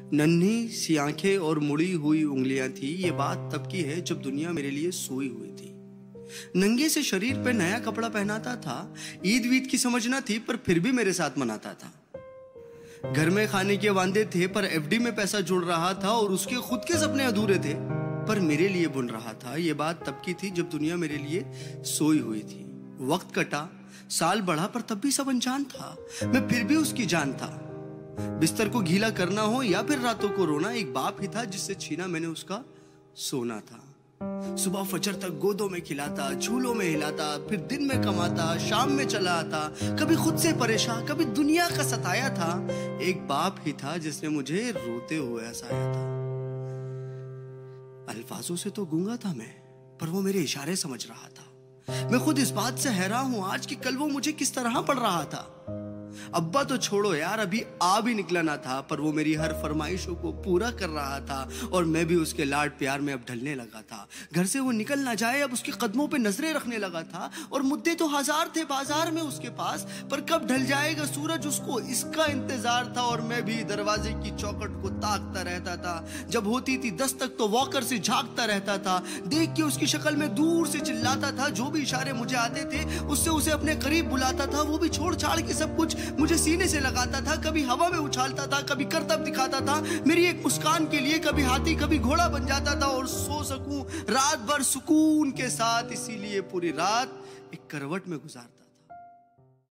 नन्ही सी आंखें और मुड़ी हुई उंगलियां थी। ये बात तब की है जब दुनिया मेरे लिए सोई हुई थी। नंगे से शरीर पे नया कपड़ा पहनाता था। ईद वीद की समझ ना थी पर फिर भी मेरे साथ मनाता था। घर में खाने के वांदे थे पर एफडी में पैसा जुड़ रहा था और उसके खुद के सपने अधूरे थे पर मेरे लिए बुन रहा था। ये बात तब की थी जब दुनिया मेरे लिए सोई हुई थी। वक्त कटा, साल बढ़ा पर तब भी सब अनजान था। मैं फिर भी उसकी जान था। बिस्तर को गीला करना हो या फिर रातों को रोना, एक बाप ही था जिससे छीना मैंने उसका सोना था। सुबह फजर तक गोदों में खिलाता, झूलों में हिलाता, फिर दिन में कमाता, शाम में चला आता। कभी खुद से परेशान, कभी दुनिया का सताया था। एक बाप ही था जिसने मुझे रोते हुए हंसाया था। अल्फाजों से तो गूंगा था मैं, पर वो मेरे इशारे समझ रहा था। मैं खुद इस बात से हैरान हूं आज कि कल वो मुझे किस तरह पढ़ रहा था। अब्बा तो छोड़ो यार, अभी आ भी निकला ना था पर वो मेरी हर फरमाइशों को पूरा कर रहा था और मैं भी उसके लाड प्यार में अब ढलने लगा था। घर से वो निकल ना जाए अब उसके कदमों पे नजरें रखने लगा था। और मुद्दे तो हजार थे बाजार में उसके पास, पर कब ढल जाएगा सूरज उसको इसका इंतजार था। और मैं भी दरवाजे की चौखट को ताकता रहता था। जब होती थी दस्तक तो वॉकर से झांकता रहता था। देख के उसकी शक्ल में दूर से चिल्लाता था। जो भी इशारे मुझे आते थे उससे उसे अपने करीब बुलाता था। वो भी छोड़ छाड़ के सब कुछ मुझे सीने से लगाता था। कभी हवा में उछालता था, कभी करतब दिखाता था मेरी एक मुस्कान के लिए। कभी हाथी कभी घोड़ा बन जाता था और सो सकूं रात भर सुकून के साथ। इसीलिए पूरी रात एक करवट में गुजारता।